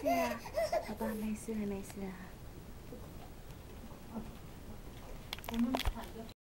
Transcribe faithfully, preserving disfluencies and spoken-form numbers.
事啊，宝宝没事了，没事了。 我们喊着。